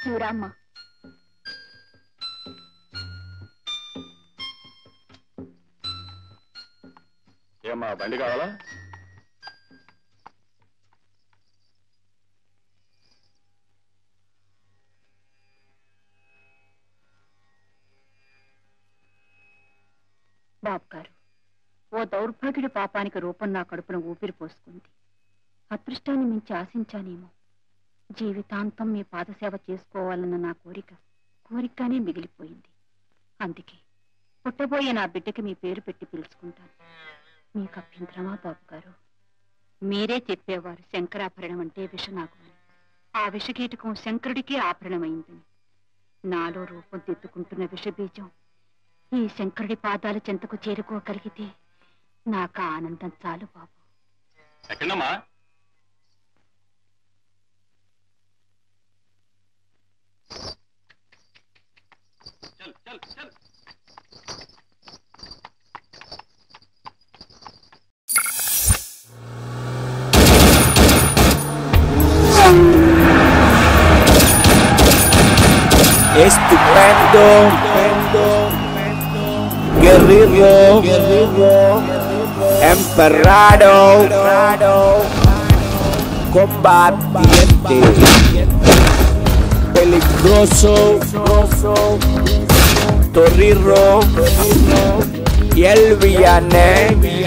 నువ్వు రామ్మా. ఏమ్మా బండి కావాలా? బాబు గారు, ఓ దౌర్భాగ్యుడి పాపానికి రూపం నా కడుపున ఊపిరి పోసుకుంది. అదృష్టాన్ని మించి ఆశించానేమో. జీవితాంతం మీ పాదసేవ చేసుకోవాలన్న నా కోరికగానే మిగిలిపోయింది. అందుకే పుట్టబోయే నా బిడ్డకి మీ పేరు పెట్టి పిలుచుకుంటాను. మీకు అభ్యంతరమా బాబు గారు? మీరే చెప్పేవారు శంకరాభరణం అంటే విషనాగు అని. ఆ విషకీటకం శంకరుడికి ఆభరణమైందని. నాలో రూపం దిద్దుకుంటున్న విషబీజం ఈ శంకరుడి పాదాల చెంతకు చేరుకోగలిగితే నాకు ఆనందం చాలు బాబు. ఎక్కడమ్మా? Estupendo, guerrero, emperrado, combatiente, peligroso, torriro y el villano.